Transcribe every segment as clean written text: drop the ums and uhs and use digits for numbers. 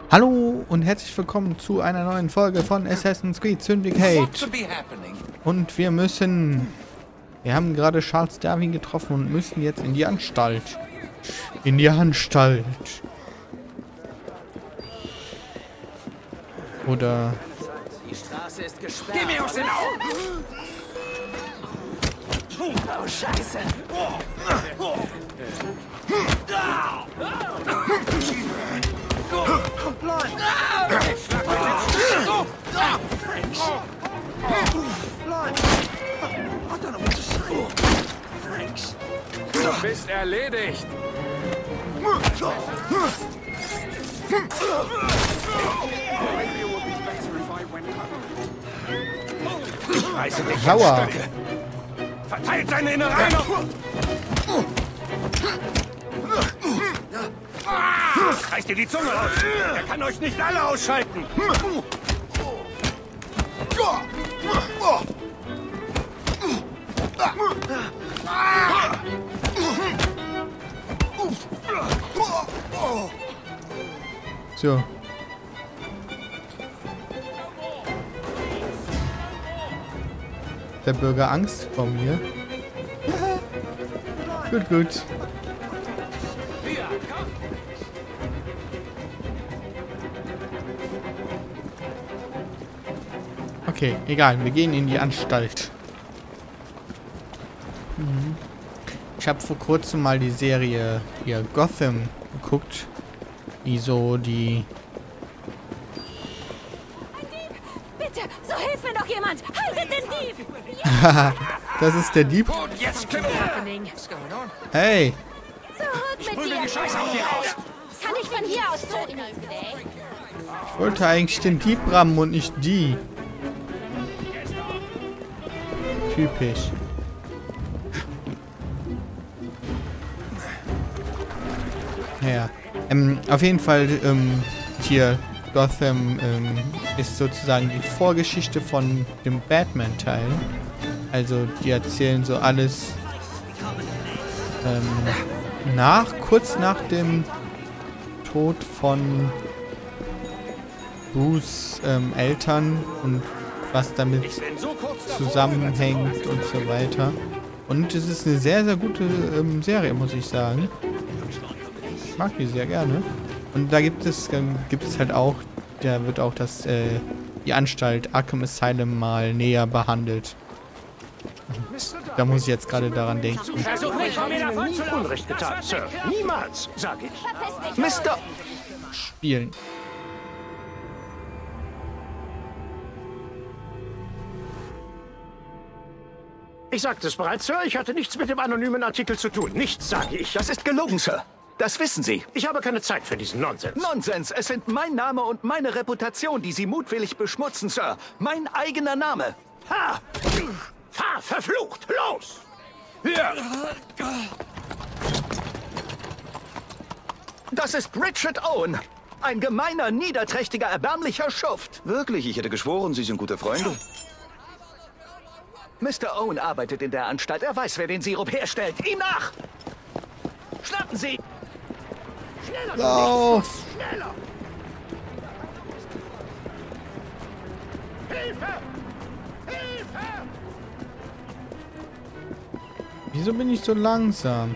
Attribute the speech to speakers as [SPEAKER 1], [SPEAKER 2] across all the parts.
[SPEAKER 1] Hallo und herzlich willkommen zu einer neuen Folge von Assassin's Creed Syndicate. Und wir haben gerade Charles Darwin getroffen und müssen jetzt in die Anstalt. In die Anstalt. Oder...
[SPEAKER 2] Die Straße ist gesperrt. Geh mir aus den Augen! Oh, Scheiße!
[SPEAKER 3] Du bist erledigt.
[SPEAKER 2] Ich reiße dich
[SPEAKER 1] Sauer.
[SPEAKER 2] in Stücke. Verteilt seine Innereien auf... Reißt dir die Zunge aus. Er kann euch nicht alle ausschalten.
[SPEAKER 1] So. Der Bürger Angst vor mir. Gut, gut. Okay, egal. Wir gehen in die Anstalt. Ich habe vor kurzem mal die Serie hier Gotham geguckt. Die so die...
[SPEAKER 4] Bitte, so hilf mir doch jemand! Haltet den Dieb!
[SPEAKER 1] Das ist der Dieb.
[SPEAKER 2] Und jetzt können wir...
[SPEAKER 1] Hey!
[SPEAKER 4] Zurück mit dir!
[SPEAKER 2] die Scheiße auf dir raus.
[SPEAKER 4] Kann ich von hier aus töten?
[SPEAKER 1] Ich wollte eigentlich den Dieb rammen und nicht die. Typisch. Naja. Auf jeden Fall, hier, Gotham ist sozusagen die Vorgeschichte von dem Batman-Teil. Also, die erzählen so alles kurz nach dem Tod von Bruce Eltern und was damit zusammenhängt und so weiter. Und es ist eine sehr, sehr gute Serie, muss ich sagen. Ich mag die sehr gerne. Und da gibt es halt auch, da wird auch die Anstalt Arkham Asylum mal näher behandelt. Da muss ich jetzt gerade daran denken.
[SPEAKER 2] Versuch nicht von mir davon zu laufen. Unrecht getan, Sir. Niemals, sag ich. Mister...
[SPEAKER 1] Spielen.
[SPEAKER 2] Ich sagte es bereits, Sir. Ich hatte nichts mit dem anonymen Artikel zu tun. Nichts, sage ich.
[SPEAKER 5] Das ist gelogen, Sir. Das wissen Sie.
[SPEAKER 2] Ich habe keine Zeit für diesen Nonsens.
[SPEAKER 5] Nonsens. Es sind mein Name und meine Reputation, die Sie mutwillig beschmutzen, Sir. Mein eigener Name.
[SPEAKER 2] Ha! Fahr, verflucht! Los! Hier!
[SPEAKER 5] Das ist Richard Owen. Ein gemeiner, niederträchtiger, erbärmlicher Schuft.
[SPEAKER 6] Wirklich? Ich hätte geschworen, Sie sind gute Freunde.
[SPEAKER 5] Mr. Owen arbeitet in der Anstalt. Er weiß, wer den Sirup herstellt. Ihm nach! Schnappen Sie!
[SPEAKER 2] Schneller!
[SPEAKER 1] Lauf!
[SPEAKER 2] Schneller! Hilfe! Hilfe!
[SPEAKER 1] Wieso bin ich so langsam?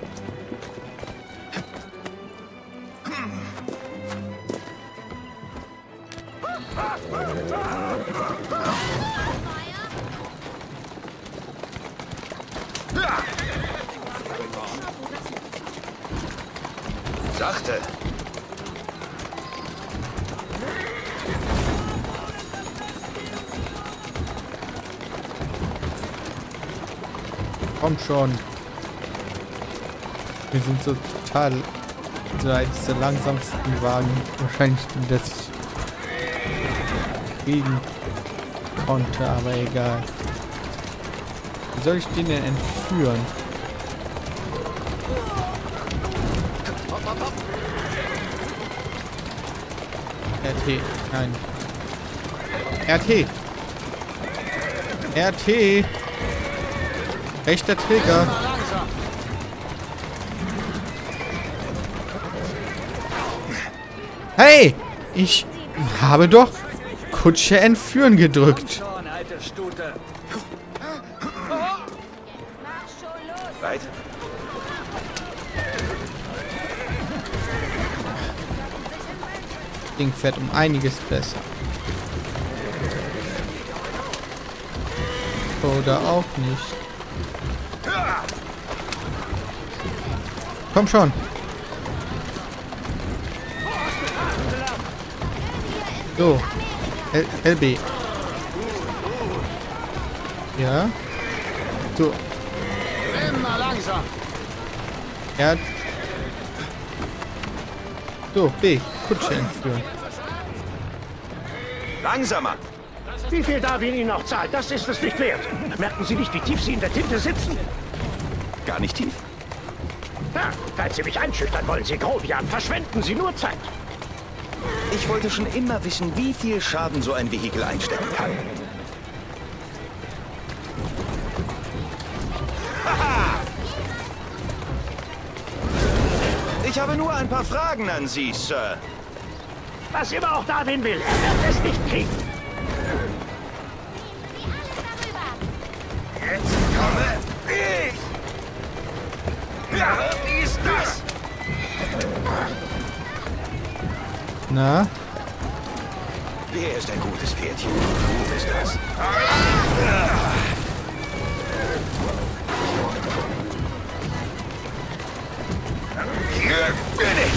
[SPEAKER 6] Sachte.
[SPEAKER 1] Komm schon. Wir sind so total eines der langsamsten Wagen. Wahrscheinlich, die das ich kriegen konnte, aber egal. Wie soll ich den denn entführen? RT. Nein. RT. RT. Rechter Trigger. Hey! Ich habe doch Kutsche entführen gedrückt.
[SPEAKER 5] Schon, alte Stute.
[SPEAKER 6] Weit.
[SPEAKER 1] Das Ding fährt um einiges besser. Oder auch nicht. Komm schon. So. LB. Ja. So.
[SPEAKER 2] Immer langsam.
[SPEAKER 1] Ja. So, B. Kutsche entführen.
[SPEAKER 6] Langsamer.
[SPEAKER 2] Wie viel Darwin Ihnen noch zahlt, das ist es nicht wert. Merken Sie nicht, wie tief Sie in der Tinte sitzen?
[SPEAKER 6] Gar nicht tief.
[SPEAKER 2] Ja, falls Sie mich einschüchtern wollen, Sie Grobian, verschwenden Sie nur Zeit.
[SPEAKER 6] Ich wollte schon immer wissen, wie viel Schaden so ein Vehikel einstecken kann. Haha! Ich habe nur ein paar Fragen an Sie, Sir.
[SPEAKER 2] Was immer auch Darwin will, er wird es nicht kriegen.
[SPEAKER 6] Jetzt komme ich! Ja, wie ist das?
[SPEAKER 1] Na?
[SPEAKER 6] Wer ist ein gutes Pferdchen? Du bist das. Hier bin ich!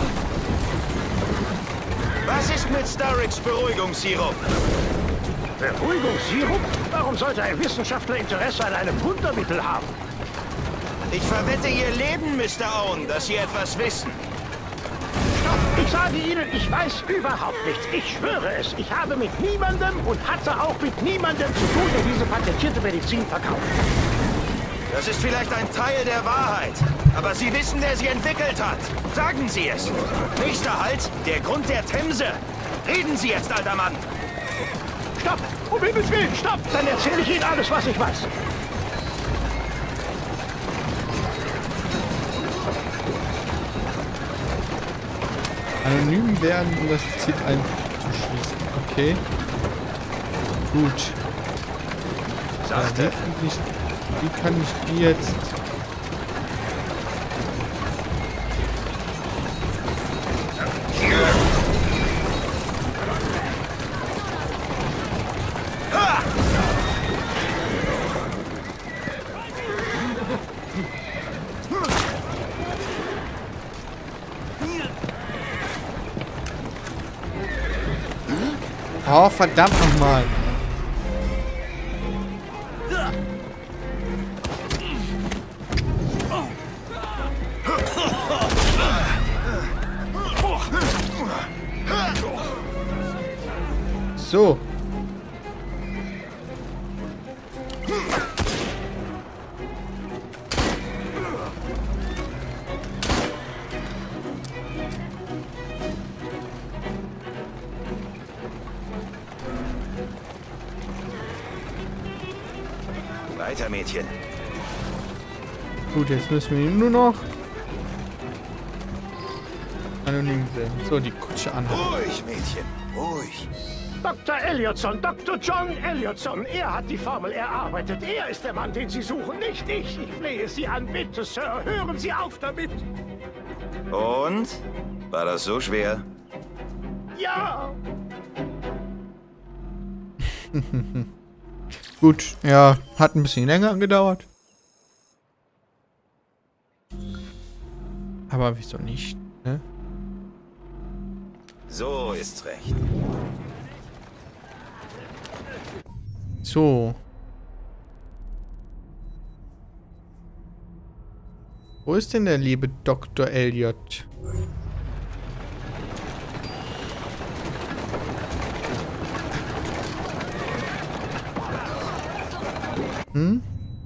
[SPEAKER 6] Was ist mit Starricks Beruhigungssirup?
[SPEAKER 2] Beruhigungssirup? Warum sollte ein Wissenschaftler Interesse an einem Wundermittel haben?
[SPEAKER 6] Ich verwette Ihr Leben, Mr. Owen, dass Sie etwas wissen.
[SPEAKER 2] Stopp! Ich sage Ihnen, ich weiß überhaupt nichts. Ich schwöre es. Ich habe mit niemandem und hatte auch mit niemandem zu tun, der diese patentierte Medizin verkauft.
[SPEAKER 6] Das ist vielleicht ein Teil der Wahrheit. Aber Sie wissen, wer sie entwickelt hat. Sagen Sie es. Nächster Halt, der Grund der Themse. Reden Sie jetzt, alter Mann.
[SPEAKER 2] Stopp! Um Himmels Willen, stopp! Dann erzähle ich Ihnen alles, was ich weiß.
[SPEAKER 1] Anonym werden, um das Ziel einzuschließen. Okay. Gut.
[SPEAKER 6] Sachte.
[SPEAKER 1] Wie kann ich die jetzt... Oh, verdammt nochmal. So.
[SPEAKER 6] Weiter, Mädchen.
[SPEAKER 1] Gut, jetzt müssen wir ihn nur noch anonym sehen. So, die Kutsche an.
[SPEAKER 6] Ruhig, Mädchen. Ruhig.
[SPEAKER 2] Dr. Elliotson, Dr. John Elliotson. Er hat die Formel erarbeitet. Er ist der Mann, den Sie suchen, nicht ich. Ich flehe Sie an. Bitte, Sir, hören Sie auf damit.
[SPEAKER 6] Und? War das so schwer?
[SPEAKER 2] Ja.
[SPEAKER 1] Gut, ja, hat ein bisschen länger gedauert. Aber wieso nicht, ne?
[SPEAKER 6] So ist's recht.
[SPEAKER 1] So. Wo ist denn der liebe Dr. Elliot? Hm?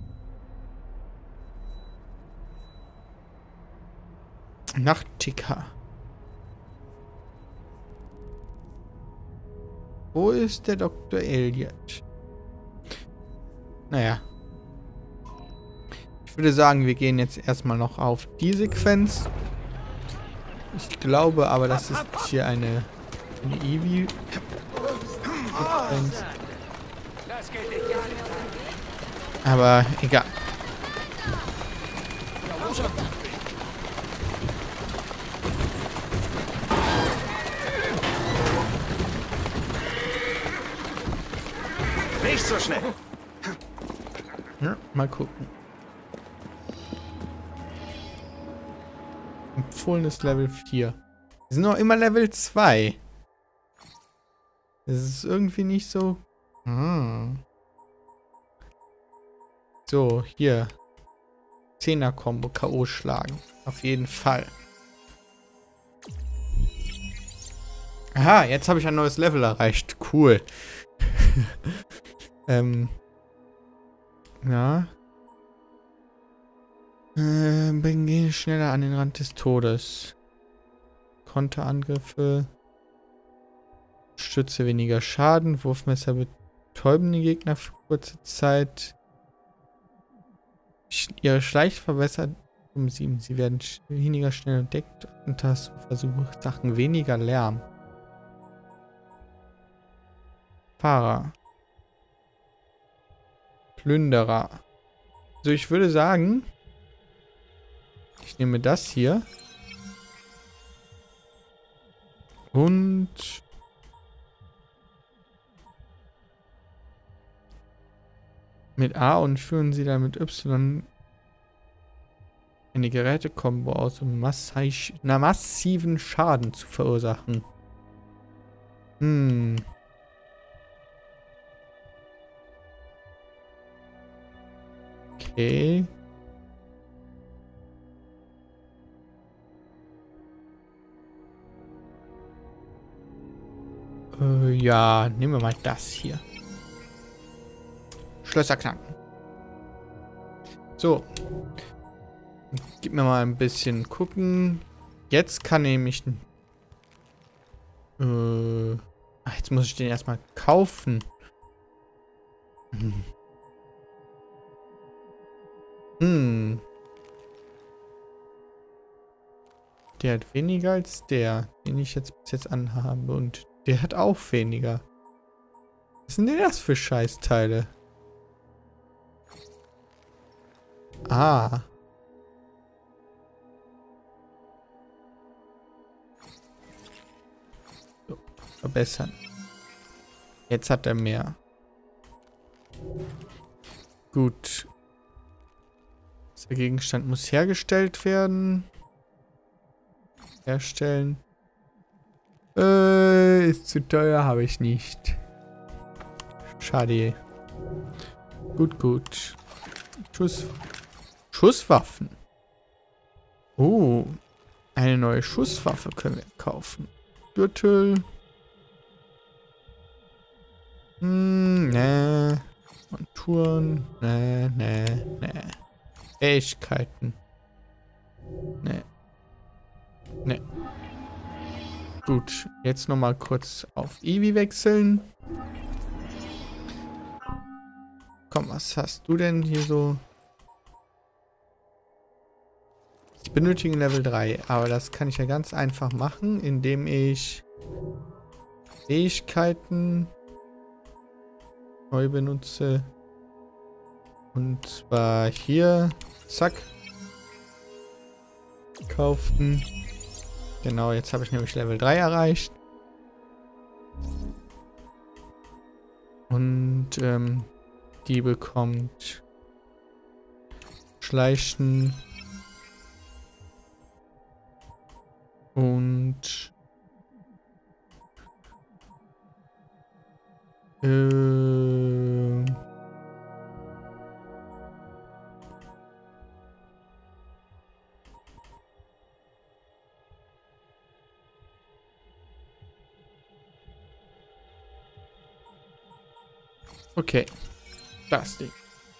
[SPEAKER 1] Nachtticker. Wo ist der Dr. Elliot? Naja. Ich würde sagen, wir gehen jetzt erstmal noch auf die Sequenz. Ich glaube aber, das ist hier eine Die Eevee. Aber egal.
[SPEAKER 6] Nicht so schnell.
[SPEAKER 1] Ja, mal gucken. Empfohlenes Level 4. Wir sind noch immer Level 2. Das ist irgendwie nicht so... So, hier. 10er-Kombo K.O. schlagen. Auf jeden Fall. Aha, jetzt habe ich ein neues Level erreicht. Cool. Ja. Bringen schneller an den Rand des Todes. Konterangriffe. Stütze weniger Schaden. Wurfmesser betäuben die Gegner für kurze Zeit. Ihre Schleich verbessert um 7. Sie werden weniger schnell entdeckt und das versucht Sachen weniger Lärm. Fahrer. Plünderer. Also ich würde sagen, ich nehme das hier. Und mit A und führen sie dann mit Y eine Gerätekombo aus, um massiven Schaden zu verursachen. Okay. Ja, nehmen wir mal das hier. Schlösser knacken. So. Gib mir mal ein bisschen gucken. Jetzt kann nämlich... jetzt muss ich den erstmal kaufen. Der hat weniger als der, den ich jetzt bis jetzt anhabe. Und der hat auch weniger. Was sind denn das für Scheißteile? Ah. So, verbessern. Jetzt hat er mehr. Gut. Der Gegenstand muss hergestellt werden. Herstellen. Ist zu teuer, habe ich nicht. Schade. Gut. Schusswaffen. Oh. Eine neue Schusswaffe können wir kaufen. Gürtel. Nee. Monturen. Nee. Fähigkeiten. Nee. Gut, jetzt nochmal kurz auf Eevee wechseln. Komm, was hast du denn hier so? Ich benötige Level 3, aber das kann ich ja ganz einfach machen, indem ich Fähigkeiten neu benutze. Und zwar hier, zack, kaufen. Genau, jetzt habe ich nämlich Level 3 erreicht. Und die bekommt Schleichen und okay, das Ding.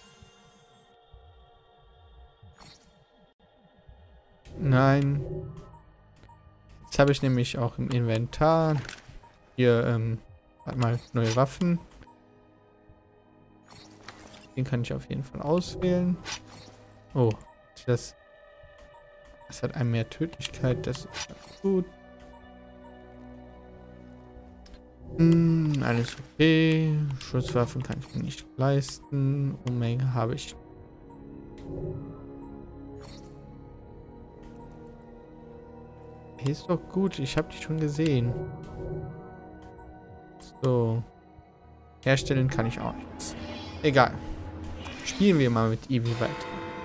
[SPEAKER 1] Nein. Jetzt habe ich nämlich auch im Inventar hier, warte mal, neue Waffen. Den kann ich auf jeden Fall auswählen. Oh, das hat einen mehr Tödlichkeit, das ist gut. Alles okay. Schusswaffen kann ich mir nicht leisten. Omega habe ich. Hier ist doch gut. Ich habe die schon gesehen. So. Herstellen kann ich auch nichts. Egal. Spielen wir mal mit Evie weiter.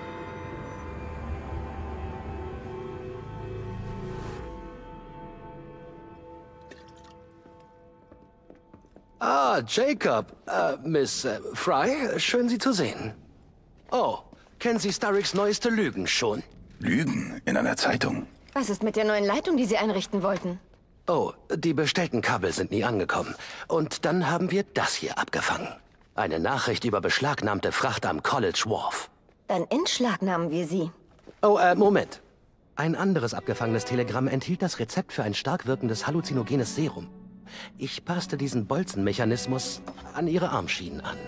[SPEAKER 3] Ah, Jacob. Miss Fry, schön Sie zu sehen. Oh, kennen Sie Starricks neueste Lügen schon?
[SPEAKER 7] Lügen in einer Zeitung.
[SPEAKER 4] Was ist mit der neuen Leitung, die Sie einrichten wollten?
[SPEAKER 3] Oh, die bestellten Kabel sind nie angekommen. Und dann haben wir das hier abgefangen. Eine Nachricht über beschlagnahmte Fracht am College Wharf.
[SPEAKER 4] Dann entschlagnahmen wir Sie.
[SPEAKER 3] Oh, Moment. Ein anderes abgefangenes Telegramm enthielt das Rezept für ein stark wirkendes halluzinogenes Serum. Ich passte diesen Bolzenmechanismus an Ihre Armschienen an.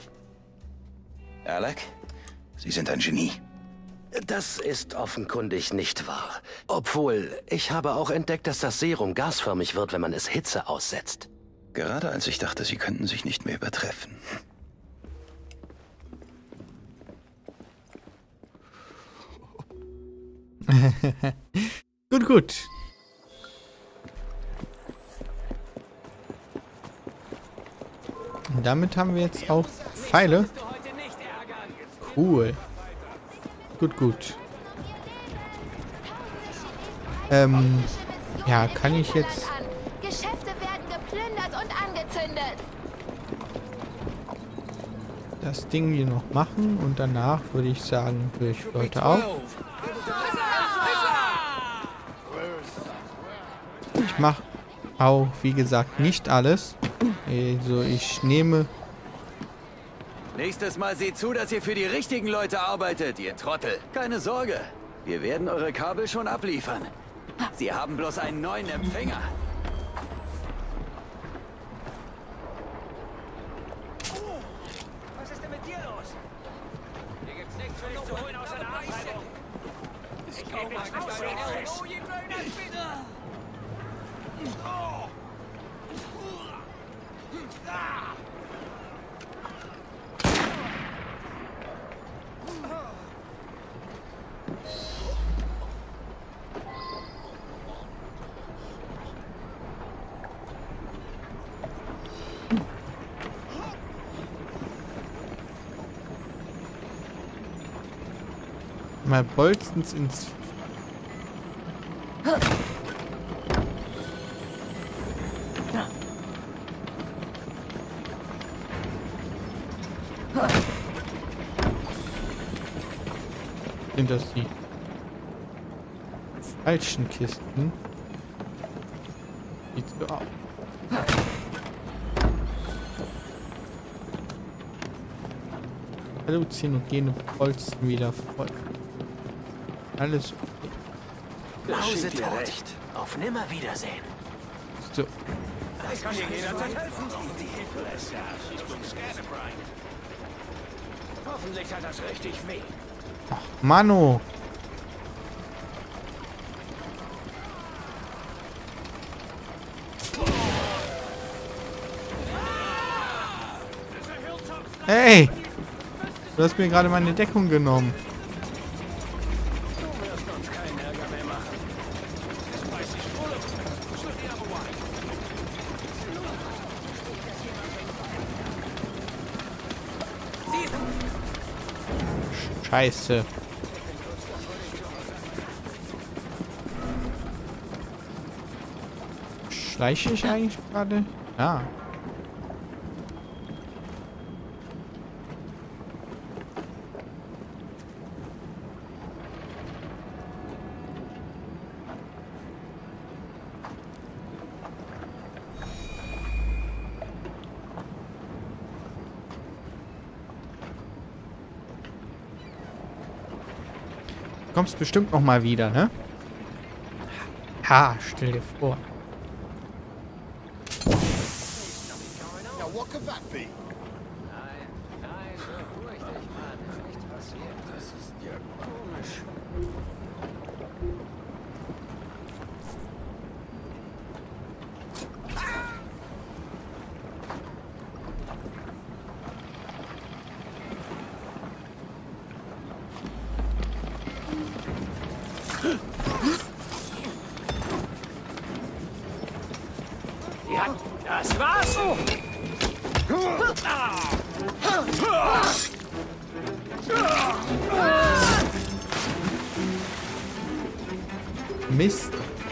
[SPEAKER 7] Alec, Sie sind ein Genie.
[SPEAKER 3] Das ist offenkundig nicht wahr. Obwohl, ich habe auch entdeckt, dass das Serum gasförmig wird, wenn man es Hitze aussetzt.
[SPEAKER 7] Gerade als ich dachte, Sie könnten sich nicht mehr übertreffen.
[SPEAKER 1] Gut. Und damit haben wir jetzt auch Pfeile. Cool. Gut. Ja, kann ich jetzt...
[SPEAKER 4] Geschäfte werden geplündert und angezündet.
[SPEAKER 1] das Ding hier noch machen und danach würde ich sagen, höre ich Leute auf. Ich mache auch, wie gesagt, nicht alles. Also ich nehme...
[SPEAKER 5] Nächstes Mal seht zu, dass ihr für die richtigen Leute arbeitet, ihr Trottel. Keine Sorge, wir werden eure Kabel schon abliefern. Sie haben bloß einen neuen Empfänger.
[SPEAKER 6] Was ist denn mit dir los? Hier gibt's nichts für dich zu holen außer der Abreibung. Ich gebe jetzt nicht deine Fisch.
[SPEAKER 1] Mal Bolzens ins... Sind das die falschen Kisten? Sieht so aus. Halluzinogene Bolzen wieder voll. Alles okay.
[SPEAKER 3] Mausetot. Auf Nimmerwiedersehen.
[SPEAKER 1] So.
[SPEAKER 6] Ich kann dir jederzeit helfen. Die Hilfe ist da. Ich bin Scannerbright. Hoffentlich hat das richtig weh.
[SPEAKER 1] Mano. Hey! Du hast mir gerade meine Deckung genommen.
[SPEAKER 6] Du wirst uns keinen Ärger mehr machen. Das weiß ich wohl.
[SPEAKER 1] Scheiße. Schleiche ich eigentlich gerade? Ja. Kommst bestimmt noch mal wieder, ne? Ha, stell dir vor.
[SPEAKER 2] Ja, das war's.
[SPEAKER 1] Mist.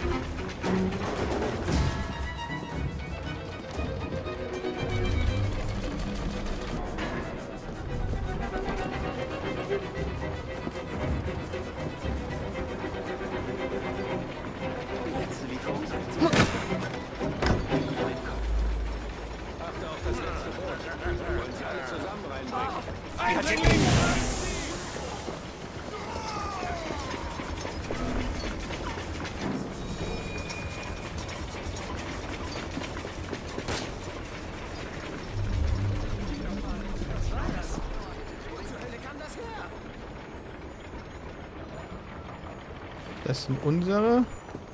[SPEAKER 1] Das sind unsere.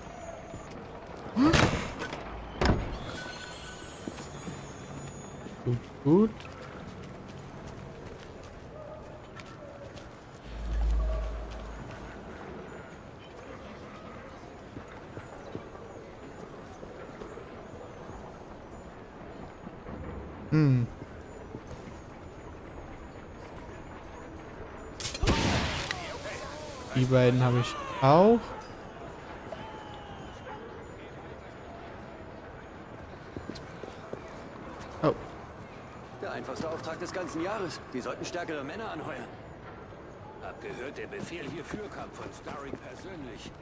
[SPEAKER 1] Gut, gut. Die beiden habe ich auch. Oh.
[SPEAKER 5] Der einfachste Auftrag des ganzen Jahres. Die sollten stärkere Männer anheuern.
[SPEAKER 2] Hab gehört, der Befehl hierfür kam von Starrick persönlich.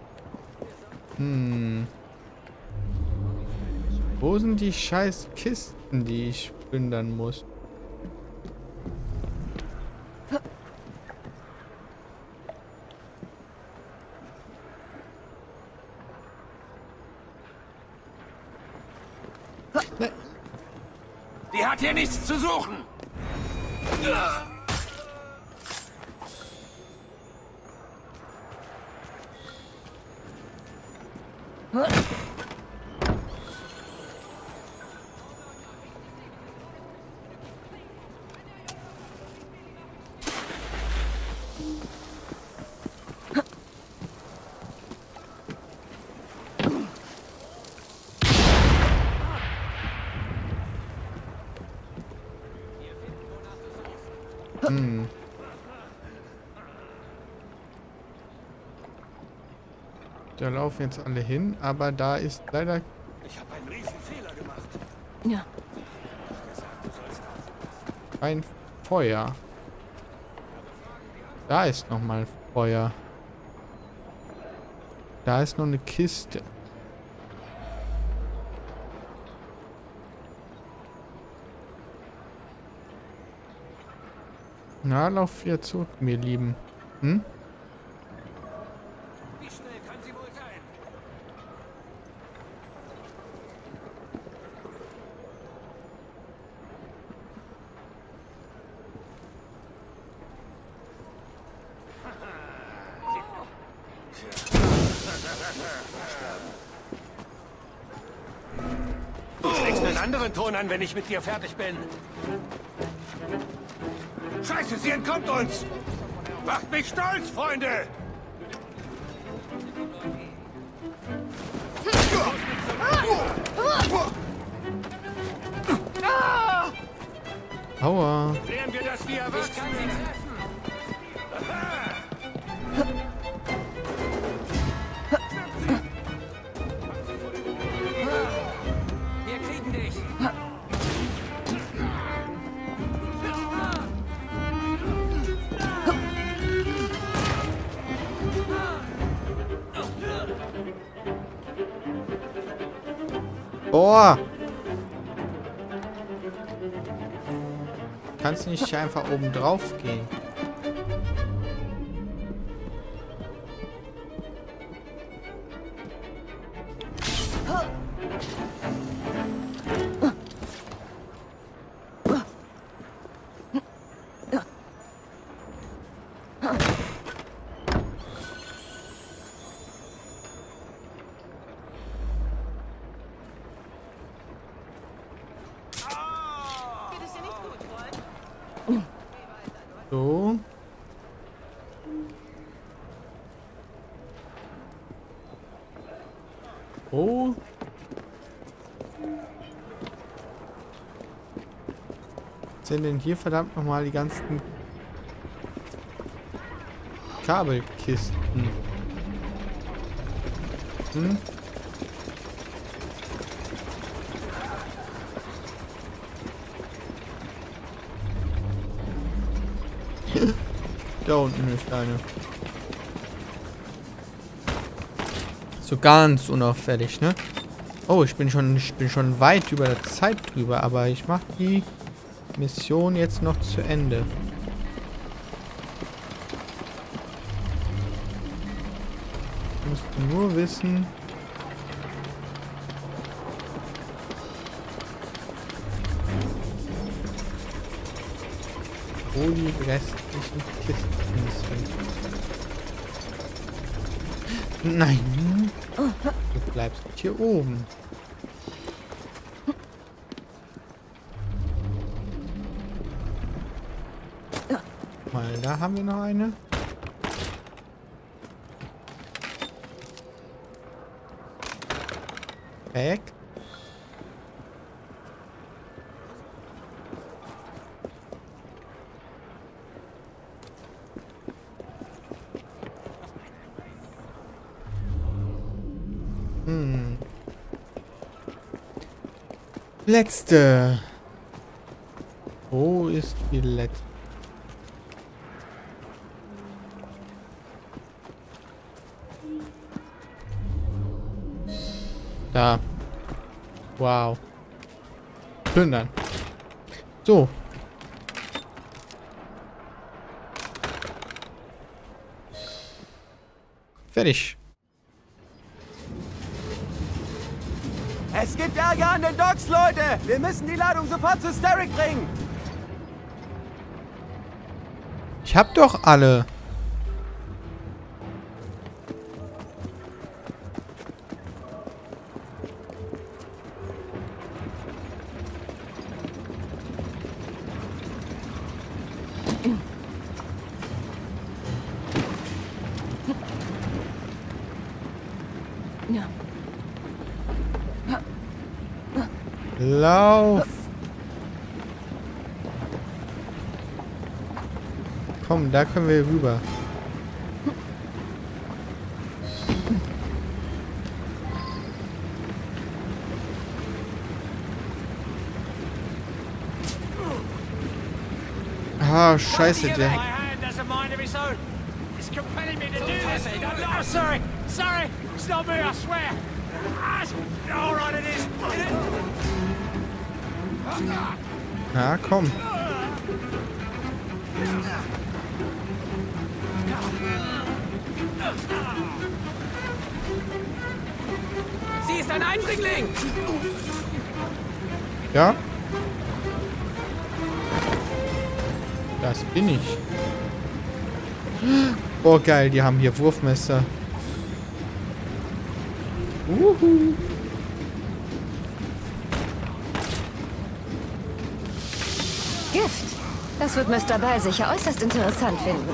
[SPEAKER 1] Wo sind die scheiß Kisten, die ich plündern muss?
[SPEAKER 2] Die hat hier nichts zu suchen.
[SPEAKER 1] Da laufen jetzt alle hin, aber da ist leider
[SPEAKER 2] Ich habe einen riesen Fehler gemacht.
[SPEAKER 4] Ja.
[SPEAKER 1] kein Feuer. Da ist noch mal Feuer. Da ist noch eine Kiste. Na, lauf wieder zurück, mir Lieben. Hm?
[SPEAKER 2] Wie schnell kann sie wohl sein? Du schlägst einen anderen Ton an, wenn ich mit dir fertig bin. Scheiße, sie entkommt uns! Macht mich stolz, Freunde!
[SPEAKER 1] Aua.
[SPEAKER 2] Klären wir das wie Erwachsene!
[SPEAKER 5] Wir kriegen dich.
[SPEAKER 1] Boah. Kannst du nicht einfach oben drauf gehen? So. Oh. sind denn hier verdammt nochmal die ganzen Kabelkisten? Hm? Da unten ist eine. So ganz unauffällig, ne? Oh, ich bin schon weit über der Zeit drüber, aber ich mache die Mission jetzt noch zu Ende. Ich muss nur wissen, wo die restlichen Kisten sind. Nein! Du bleibst hier oben. Mal, da haben wir noch eine. Weg. Letzte. Wo ist die letzte? Da. Wow. Plündern. So. Fertig.
[SPEAKER 5] Es gibt Ärger an den Docks, Leute! Wir müssen die Ladung sofort zu Starrick bringen!
[SPEAKER 1] Ich hab doch alle. Lauf! Komm, da können wir rüber. Ah, scheiße, der... Na, komm.
[SPEAKER 5] Sie ist ein Eindringling!
[SPEAKER 1] Ja? Das bin ich. Boah, geil, die haben hier Wurfmesser. Uhu.
[SPEAKER 4] Gift. Das wird Mr. Ball sicher äußerst interessant finden.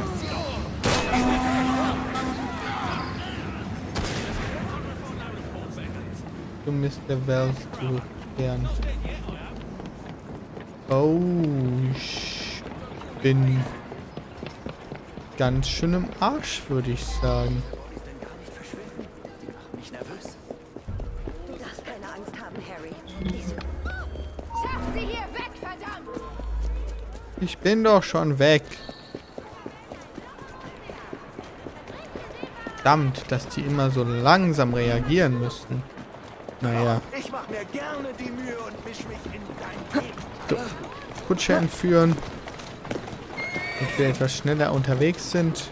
[SPEAKER 1] Du Mr. Wells zurückkehren. Oh, ich bin ganz schön im Arsch, würde ich sagen.
[SPEAKER 4] Du darfst keine Angst haben, Harry. Schafft sie hier weg, verdammt!
[SPEAKER 1] Ich bin doch schon weg. Verdammt, dass die immer so langsam reagieren müssen. Naja.
[SPEAKER 6] Ich mach mir gerne die Mühe und misch mich in dein Leben.
[SPEAKER 1] So. Kutsche entführen. Damit wir etwas schneller unterwegs sind.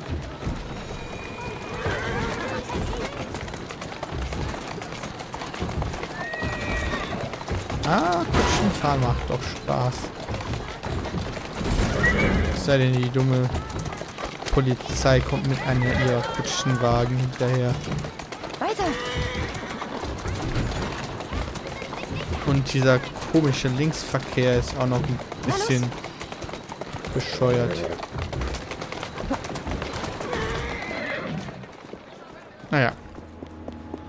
[SPEAKER 1] Ah, Kutschenfahren macht doch Spaß. Es sei denn, die dumme Polizei kommt mit einem ihrer Kutschenwagen hinterher.
[SPEAKER 4] Weiter!
[SPEAKER 1] Und dieser komische Linksverkehr ist auch noch ein bisschen bescheuert. Naja.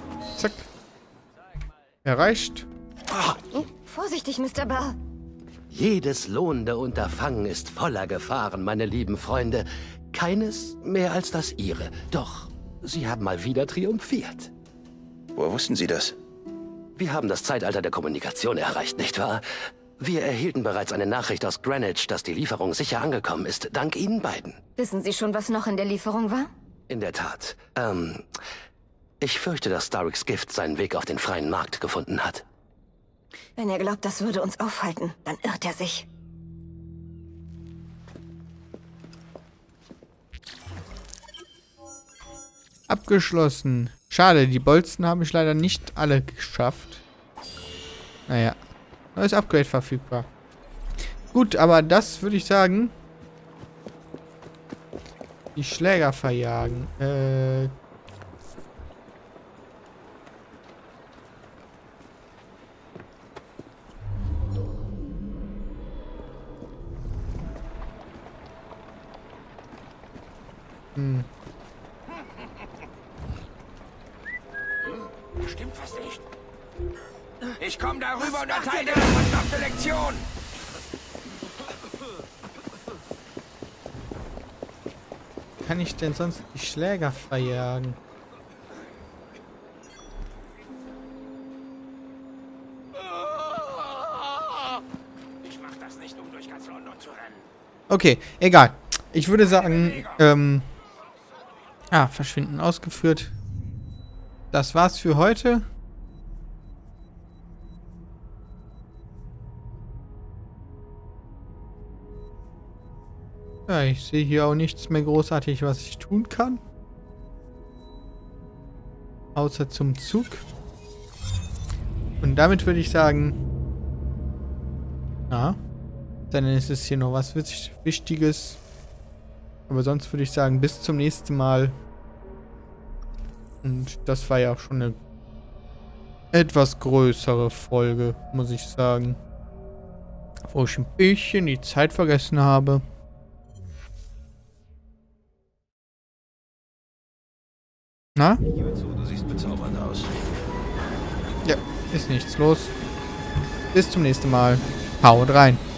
[SPEAKER 1] Zack. Erreicht.
[SPEAKER 4] Oh, vorsichtig, Mr. Ball.
[SPEAKER 3] Jedes lohnende Unterfangen ist voller Gefahren, meine lieben Freunde. Keines mehr als das Ihre. Doch Sie haben mal wieder triumphiert.
[SPEAKER 7] Woher wussten Sie das?
[SPEAKER 3] Wir haben das Zeitalter der Kommunikation erreicht, nicht wahr? Wir erhielten bereits eine Nachricht aus Greenwich, dass die Lieferung sicher angekommen ist, dank Ihnen beiden.
[SPEAKER 4] Wissen Sie schon, was noch in der Lieferung war?
[SPEAKER 3] In der Tat. Ich fürchte, dass Starricks Gift seinen Weg auf den freien Markt gefunden hat.
[SPEAKER 4] Wenn er glaubt, das würde uns aufhalten, dann irrt er sich.
[SPEAKER 1] Abgeschlossen. Schade, die Bolzen habe ich leider nicht alle geschafft. Naja. Neues Upgrade verfügbar. Gut, aber das würde ich sagen. Die Schläger verjagen.
[SPEAKER 6] Stimmt fast nicht. Ich komme darüber und erteile dir eine verdammte Lektion.
[SPEAKER 1] Kann ich denn sonst die Schläger verjagen?
[SPEAKER 6] Ich mach das nicht, um durch ganz London zu rennen.
[SPEAKER 1] Okay, egal. Ich würde sagen, Verschwinden ausgeführt. Das war's für heute. Ja, ich sehe hier auch nichts mehr großartig, was ich tun kann. Außer zum Zug. Und damit würde ich sagen... Ja. Dann ist es hier noch was Wichtiges. Aber sonst würde ich sagen, bis zum nächsten Mal. Und das war ja auch schon eine etwas größere Folge, muss ich sagen. Wo ich ein bisschen die Zeit vergessen habe. Na?
[SPEAKER 7] Du siehst bezaubernd aus.
[SPEAKER 1] Ja, ist nichts los. Bis zum nächsten Mal. Haut rein.